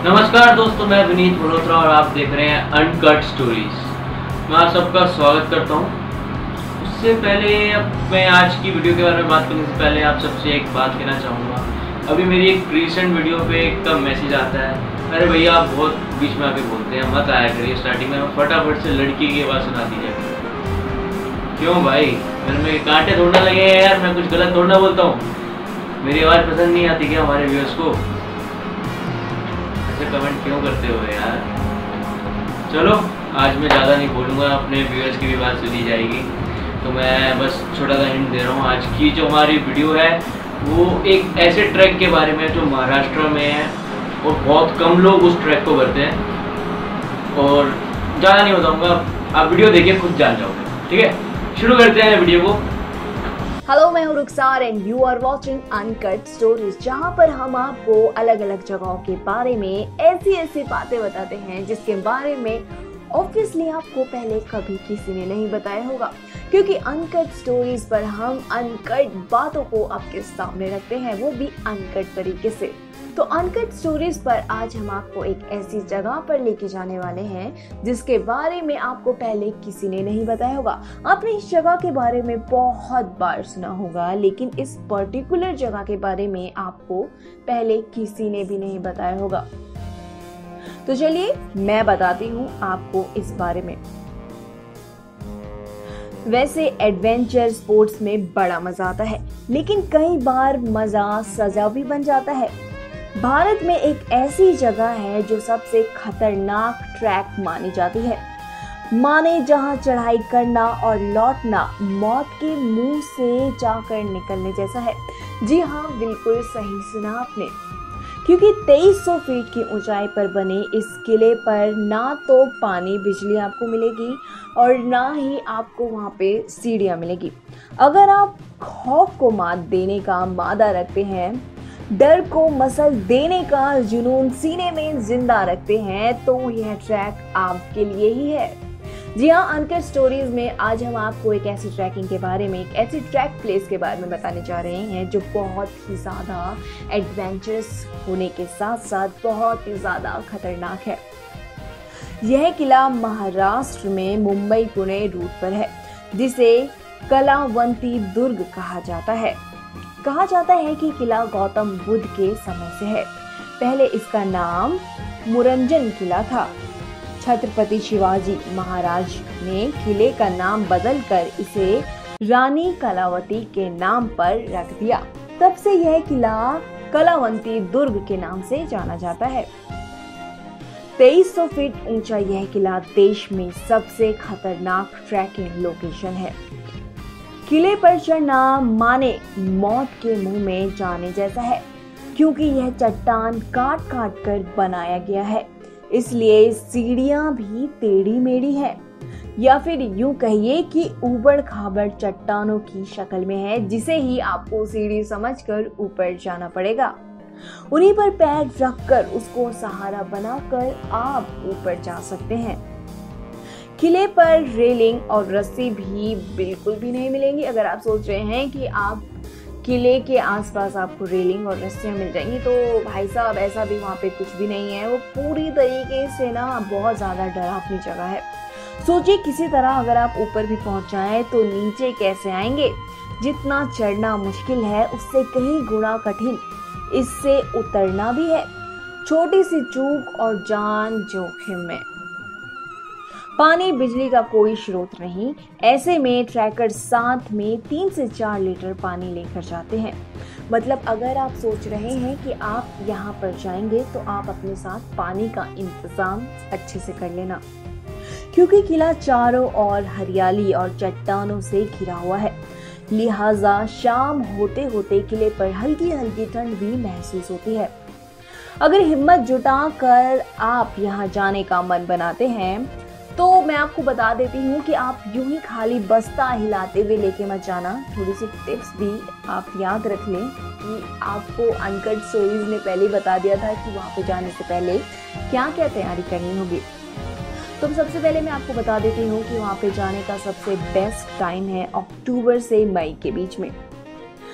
नमस्कार दोस्तों, मैं विनीत मल्होत्रा और आप देख रहे हैं अनकट स्टोरीज। मैं आप सबका स्वागत करता हूं। उससे पहले मैं आज की वीडियो के बारे में बात करने से पहले आप सबसे एक बात कहना चाहूँगा। अभी मेरी एक रिसेंट वीडियो पे एक मैसेज आता है, अरे भैया आप बहुत बीच में आके बोलते हैं, मत आया करिए स्टार्टिंग में, फटाफट से लड़की की आवाज़ सुना दी जाए। क्यों भाई, घर में कांटे तोड़ना लगे हैं यार, मैं कुछ गलत तोड़ना बोलता हूँ? मेरी आवाज़ पसंद नहीं आती क्या हमारे व्यूअर्स को? ऐसे कमेंट क्यों करते हो यार? चलो आज मैं ज़्यादा नहीं बोलूँगा, अपने व्यूअर्स की भी बात सुनी जाएगी, तो मैं बस छोटा सा हिंट दे रहा हूँ। आज की जो हमारी वीडियो है वो एक ऐसे ट्रैक के बारे में जो महाराष्ट्र में है और बहुत कम लोग उस ट्रैक को करते हैं, और ज़्यादा नहीं बताऊँगा, आप वीडियो देखिए खुद जान जाओगे। ठीक है, शुरू करते हैं वीडियो को। हेलो, मैं हूं Rukhsar and you are watching uncut stories, जहां पर हम आपको अलग अलग जगहों के बारे में ऐसी बातें बताते हैं जिसके बारे में ऑब्वियसली आपको पहले कभी किसी ने नहीं बताया होगा, क्योंकि अनकट स्टोरीज पर हम अनकट बातों को आपके सामने रखते हैं, वो भी अनकट तरीके से। तो अनकट स्टोरीज पर आज हम आपको एक ऐसी जगह पर लेके जाने वाले हैं जिसके बारे में आपको पहले किसी ने नहीं बताया होगा। आपने इस जगह के बारे में बहुत बार सुना होगा, लेकिन इस पर्टिकुलर जगह के बारे में आपको पहले किसी ने भी नहीं बताया होगा। तो चलिए मैं बताती हूँ आपको इस बारे में। वैसे एडवेंचर स्पोर्ट्स में बड़ा मजा आता है, लेकिन कई बार मजा सजा भी बन जाता है। भारत में एक ऐसी जगह है जो सबसे खतरनाक ट्रैक मानी जाती है, माने जहां चढ़ाई करना और लौटना मौत के मुंह से जाकर निकलने जैसा है। जी हाँ, बिल्कुल सही सुना आपने, क्योंकि 2300 फीट की ऊंचाई पर बने इस किले पर ना तो पानी बिजली आपको मिलेगी और ना ही आपको वहां पे सीढ़ियां मिलेगी। अगर आप खौफ को मात देने का मादा रखते हैं, डर को मसल देने का जुनून सीने में जिंदा रखते हैं, तो यह ट्रैक आपके लिए ही है। जी हाँ, अनकट स्टोरीज में आज हम आपको एक ऐसी ट्रैकिंग के बारे में, एक ऐसी ट्रैक प्लेस के बारे में बताने जा रहे हैं जो बहुत ही ज़्यादा एडवेंचरस होने के साथ साथ बहुत ही ज़्यादा खतरनाक है। यह किला महाराष्ट्र में मुंबई पुणे रूट पर है, जिसे कलावंती दुर्ग कहा जाता है। कहा जाता है कि किला गौतम बुद्ध के समय से है। पहले इसका नाम मुरंजन किला था। छत्रपति शिवाजी महाराज ने किले का नाम बदलकर इसे रानी कलावती के नाम पर रख दिया। तब से यह किला कलावंती दुर्ग के नाम से जाना जाता है। 2300 फीट ऊंचा यह किला देश में सबसे खतरनाक ट्रैकिंग लोकेशन है। किले पर चढ़ना माने मौत के मुंह में जाने जैसा है, क्योंकि यह चट्टान काट काट कर बनाया गया है, इसलिए सीढ़ियां भी टेढ़ी मेढ़ी है, या फिर यूं कहिए कि ऊबड़ खाबड़ चट्टानों की शक्ल में है, जिसे ही आपको सीढ़ी समझकर ऊपर जाना पड़ेगा। उन्हीं पर पैर रखकर उसको सहारा बनाकर आप ऊपर जा सकते हैं। किले पर रेलिंग और रस्सी भी बिल्कुल भी नहीं मिलेंगी। अगर आप सोच रहे हैं कि आप किले के आसपास आपको रेलिंग और रस्सियां मिल जाएंगी, तो भाई साहब ऐसा भी वहाँ पे कुछ भी नहीं है। वो पूरी तरीके से ना बहुत ज़्यादा डरावनी जगह है। सोचिए किसी तरह अगर आप ऊपर भी पहुँच जाएं तो नीचे कैसे आएंगे। जितना चढ़ना मुश्किल है उससे कहीं गुना कठिन इससे उतरना भी है। छोटी सी चूक और जान जोखिम में। पानी बिजली का कोई स्रोत नहीं, ऐसे में ट्रैकर साथ में 3 से 4 लीटर पानी लेकर जाते हैं। मतलब अगर आप सोच रहे हैं कि आप यहाँ पर जाएंगे तो आप अपने साथ पानी का इंतजाम अच्छे से कर लेना, क्योंकि किला चारों ओर हरियाली और चट्टानों से घिरा हुआ है। लिहाजा शाम होते होते किले पर हल्की हल्की ठंड भी महसूस होती है। अगर हिम्मत जुटाकर आप यहाँ जाने का मन बनाते हैं तो मैं आपको बता देती हूँ कि आप यूं ही खाली बस्ता हिलाते हुए लेके मत जाना। थोड़ी सी टिप्स भी आप याद रख लें कि आपको अनकट स्टोरीज ने पहले बता दिया था कि वहाँ पे जाने से पहले क्या क्या तैयारी करनी होगी। तो सबसे पहले मैं आपको बता देती हूँ कि वहाँ पे जाने का सबसे बेस्ट टाइम है अक्टूबर से मई के बीच में।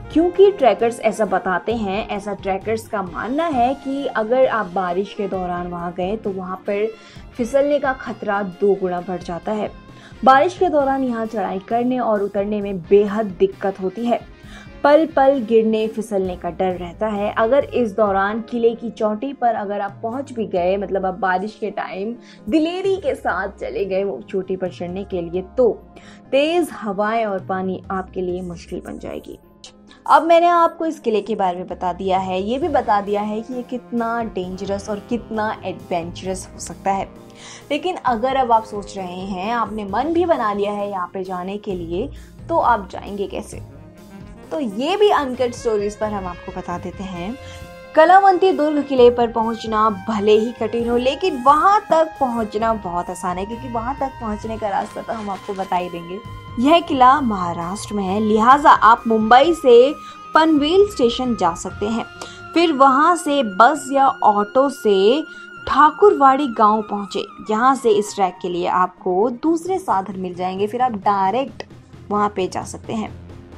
क्योंकि ट्रैकर्स ऐसा बताते हैं, ऐसा ट्रैकर्स का मानना है कि अगर आप बारिश के दौरान वहाँ गए तो वहाँ पर फिसलने का खतरा 2 गुना बढ़ जाता है। बारिश के दौरान यहाँ चढ़ाई करने और उतरने में बेहद दिक्कत होती है। पल पल गिरने फिसलने का डर रहता है। अगर इस दौरान किले की चोटी पर अगर आप पहुंच भी गए, मतलब आप बारिश के टाइम दिलेरी के साथ चले गए वो चोटी पर चढ़ने के लिए, तो तेज हवाएं और पानी आपके लिए मुश्किल बन जाएगी। अब मैंने आपको इस किले के बारे में बता दिया है, ये भी बता दिया है कि ये कितना डेंजरस और कितना एडवेंचरस हो सकता है। लेकिन अगर अब आप सोच रहे हैं, आपने मन भी बना लिया है यहाँ पे जाने के लिए, तो आप जाएंगे कैसे? तो ये भी अनकट स्टोरीज पर हम आपको बता देते हैं। कलावंती दुर्ग किले पर पहुंचना भले ही कठिन हो, लेकिन वहां तक पहुंचना बहुत आसान है, क्योंकि वहां तक पहुंचने का रास्ता तो हम आपको बता ही देंगे। यह किला महाराष्ट्र में है, लिहाजा आप मुंबई से पनवेल स्टेशन जा सकते हैं, फिर वहां से बस या ऑटो से ठाकुरवाड़ी गांव पहुंचे। यहाँ से इस ट्रैक के लिए आपको दूसरे साधन मिल जाएंगे, फिर आप डायरेक्ट वहां पे जा सकते हैं।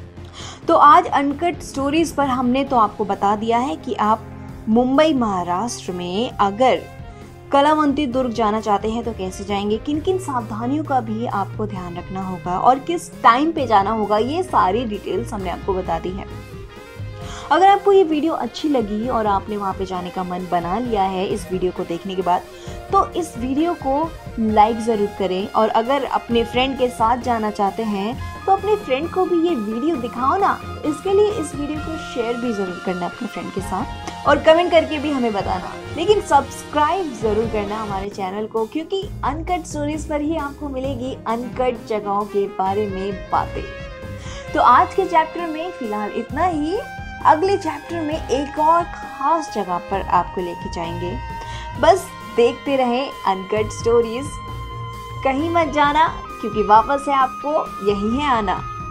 तो आज अनकट स्टोरीज पर हमने तो आपको बता दिया है कि आप मुंबई महाराष्ट्र में अगर कलावंती दुर्ग जाना चाहते हैं तो कैसे जाएंगे, किन किन सावधानियों का भी आपको ध्यान रखना होगा और किस टाइम पे जाना होगा, ये सारी डिटेल्स हमने आपको बता दी है। अगर आपको ये वीडियो अच्छी लगी और आपने वहाँ पे जाने का मन बना लिया है इस वीडियो को देखने के बाद, तो इस वीडियो को लाइक ज़रूर करें। और अगर अपने फ्रेंड के साथ जाना चाहते हैं तो अपने फ्रेंड को भी ये वीडियो दिखाओ ना। इसके लिए इस वीडियो को शेयर भी ज़रूर करना अपने फ्रेंड के साथ और कमेंट करके भी हमें बताना। लेकिन सब्सक्राइब ज़रूर करना हमारे चैनल को, क्योंकि अनकट स्टोरीज पर ही आपको मिलेगी अनकट जगहों के बारे में बातें। तो आज के चैप्टर में फिलहाल इतना ही। अगले चैप्टर में एक और खास जगह पर आपको लेके जाएंगे। बस देखते रहें अनकट स्टोरीज, कहीं मत जाना, क्योंकि वापस है आपको यही है आना।